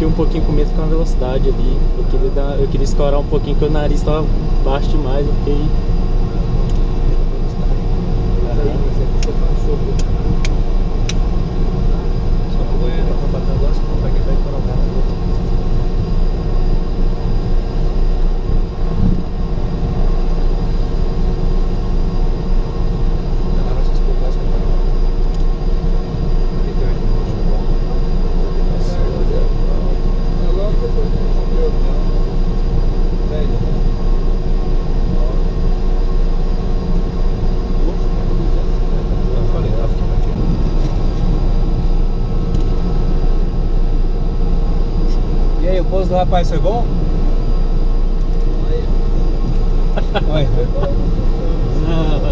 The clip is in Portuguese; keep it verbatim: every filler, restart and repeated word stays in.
um pouquinho com medo com a velocidade ali. Eu queria, dar, eu queria escorar um pouquinho, porque o nariz estava baixo demais. Eu fiquei. Você passou, viu? Só que o Goiânia tá batendo agora, você não vai querer ir para o cara. E aí, o pouso do rapaz foi bom? Olha. Não,